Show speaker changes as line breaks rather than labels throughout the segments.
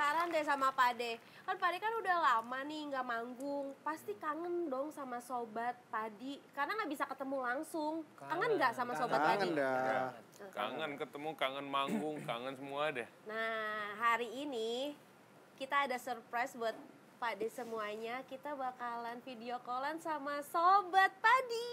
penasaran deh sama Pade. Kan Pade kan udah lama nih nggak manggung. Pasti kangen dong sama Sobat Padi. Karena nggak bisa ketemu langsung. Kangen nggak sama Sobat Padi?
Kangen dah.
Kangen ketemu, kangen manggung, kangen semua deh.
Nah, hari ini kita ada surprise buat Pade semuanya. Kita bakalan video callan sama Sobat Padi.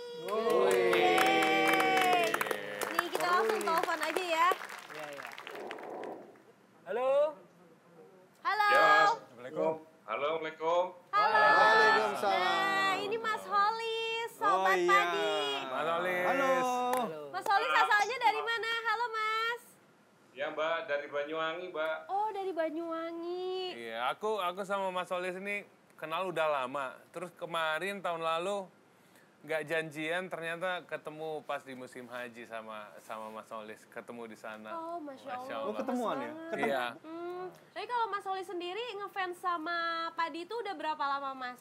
Yeay. Nih, kita langsung telepon aja ya.
Iya. Halo.
Halo.
Ya, Assalamualaikum. Halo, Assalamualaikum.
Halo.
Waalaikumsalam.
Nah, ini Mas Holis, Sobat Padi.
Mas Olis.
Halo.
Mas Holis asalnya dari mana? Halo, Mas.
Ya, Mbak, dari Banyuwangi, Mbak.
Oh, dari Banyuwangi.
Iya, aku sama Mas Olis ini kenal udah lama. Terus kemarin tahun lalu nggak janjian, ternyata ketemu pas di musim haji sama Mas Olis, ketemu di sana.
Oh, Masya Allah.
Oh, ketemuan ya?
Banget.
Iya.
Tapi kalau Mas Holis sendiri ngefans sama Padi itu udah berapa lama, Mas?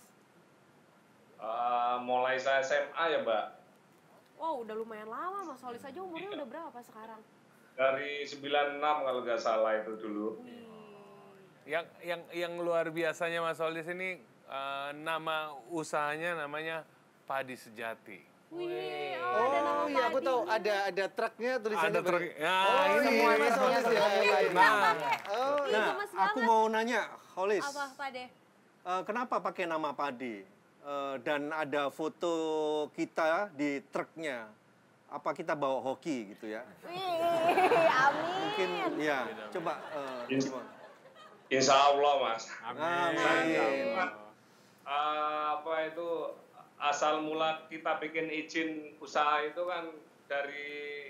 Mulai saya SMA ya, Mbak.
Wow, udah lumayan lama. Mas Holis aja umurnya udah berapa sekarang?
Dari 96 kalau nggak salah itu dulu.
Yang luar biasanya Mas Olis ini nama usahanya namanya Padi Sejati.
Wih, ada nama
Oh iya, aku
Padi.
tahu ada truknya tulisannya.
Ada truk. Ya,
Oh
ini
iya,
semua
Mas Holis ya.
Nah,
Oh,
Ih,
nah,
gemes
Aku
banget.
mau nanya, Holis,
Apa, Pade?
kenapa pakai nama Padi? Dan ada foto kita di truknya. Apa kita bawa hoki gitu ya?
Wih, amin.
Mungkin, ya. Coba, gimana?
Insya Allah, Mas.
Amin.
Apa itu, asal mula kita bikin izin usaha itu kan dari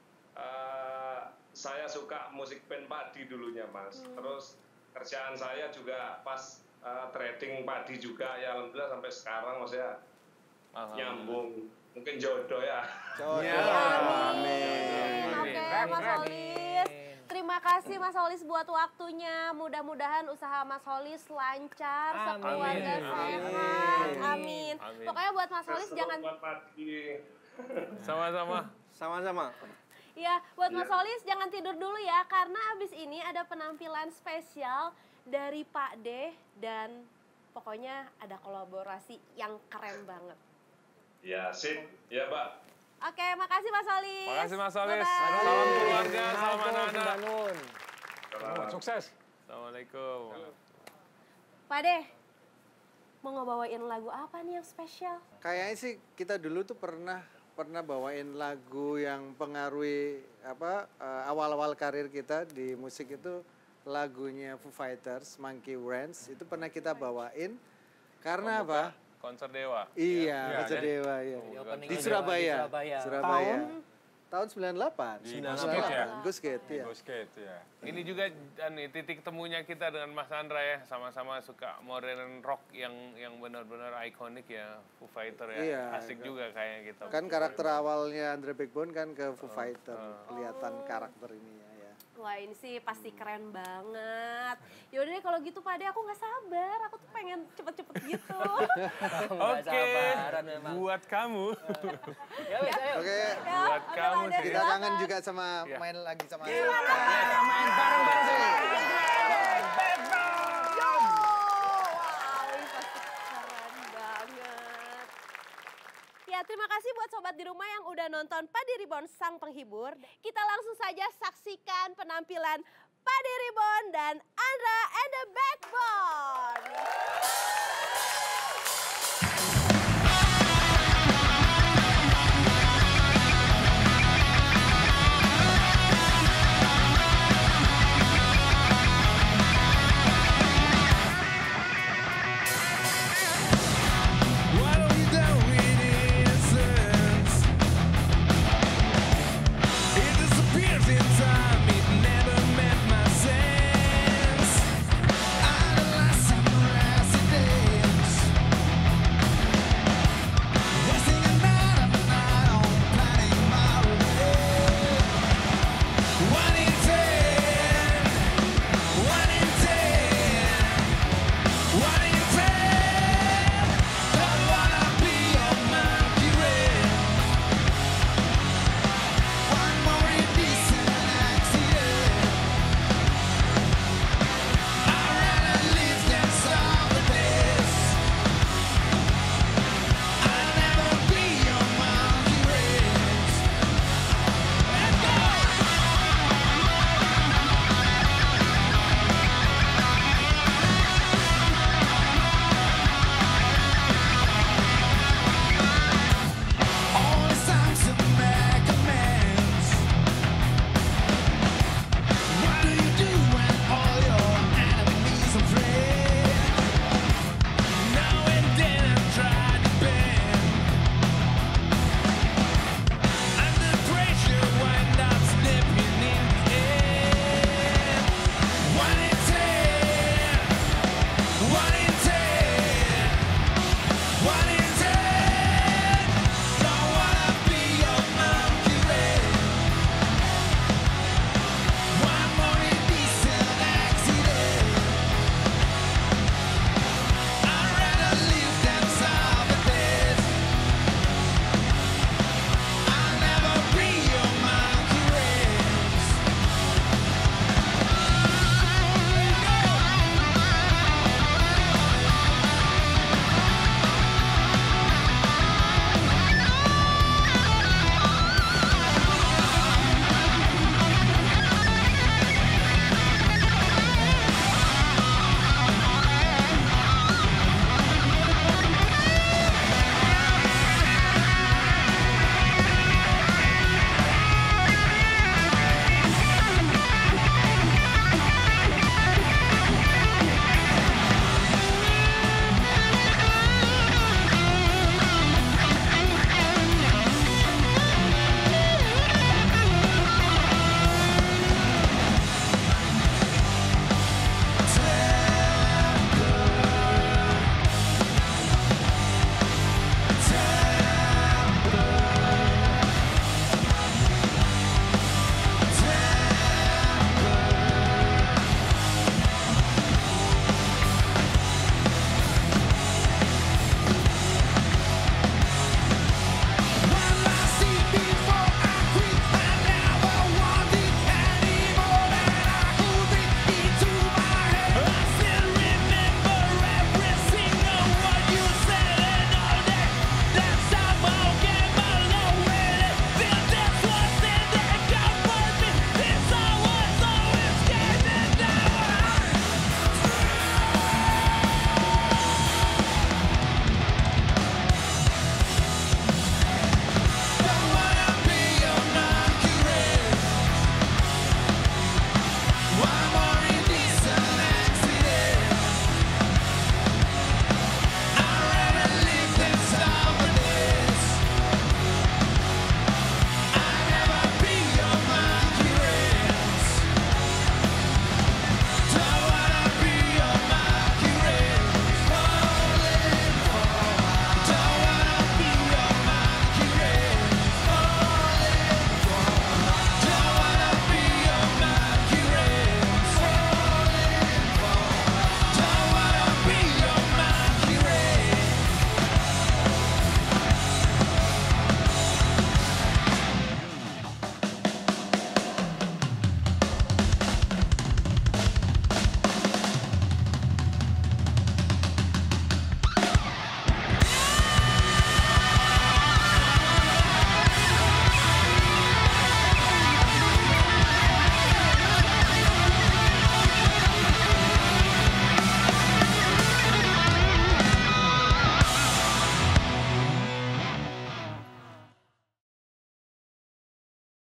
saya suka musik band padi dulunya, Mas. Terus kerjaan saya juga pas trading padi juga, ya alhamdulillah sampai sekarang maksudnya nyambung. Mungkin jodoh ya.
Amin. Oke, Mas Holis. Terima kasih Mas Holis buat waktunya. Mudah-mudahan usaha Mas Holis lancar, sekeluarga sehat. Amin. Pokoknya buat Mas Holis jangan...
Buat padi.
sama-sama.
Sama-sama.
Ya, buat Mas Holis jangan tidur dulu ya, karena abis ini ada penampilan spesial dari Pak D dan pokoknya ada kolaborasi yang keren banget.
Ya, sip. Ya, Mbak.
Oke, makasih Mas Holis.
Makasih Mas Olis.
Bye-bye.
Salam keluarga, salam anak-anak.
Bangun.
Sukses.
Assalamualaikum.
Pak D, mau ngebawain lagu apa nih yang spesial?
Kayaknya sih kita dulu tuh pernah bawain lagu yang pengaruhi awal-awal karir kita di musik itu, lagunya Foo Fighters, Monkey Wrench, itu pernah kita bawain karena apa?
Konser Dewa.
Iya, Konser Dewa ya.
Opening
Di
Dewa
Surabaya.
di Surabaya.
Surabaya. Tahun 98.
Di
98.
ya?
Gusgate ya.
Gosket ya.
Ini juga titik temunya kita dengan Mas Andra ya, sama-sama suka modern rock yang benar-benar ikonik ya, Foo Fighter ya.
Iya,
Asik juga kayaknya gitu.
Kan karakter awalnya Andre Backbone kan ke Foo Fighter. Kelihatan karakter ini ya.
Wah, ini sih pasti keren banget. Yaudah deh kalau gitu Pak D, aku nggak sabar. Aku tuh pengen cepet-cepet gitu.
Nggak
Oke,
sabaran memang.
buat kamu.
Ya wes, ayo.
Oke,
Ya,
Buat
oke,
kamu
Pak D,
sih.
kita
silakan.
kangen juga sama
Iya.
main lagi sama
Main bareng-bareng sih.
Yo! Wow, ini pasti keren banget. Ya, terima kasih buat sobat di rumah yang udah nonton Padi Reborn Sang Penghibur. Kita langsung saja saksikan penampilan Padi Reborn dan Andra and the Backbone.